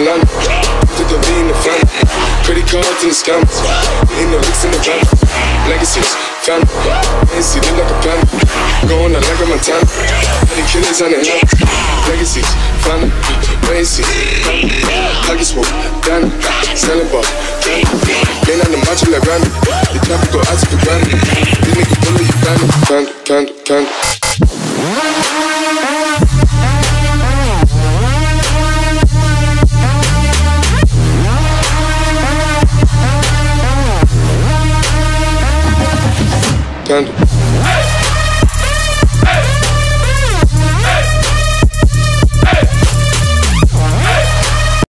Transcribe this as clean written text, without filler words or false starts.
London. Took the V in the family. Credit cards and the scammers. Hitting the licks in the van. Legacies, family. ANC look like a plan. Going out like a Montana. Any killers on the hand. Legacies, family. ANC, Huggy Swoop, Danny. Selling ball, Danny. Been on the macho like Randy. The traffic go out to the granny. These niggas bully you candy. Candy.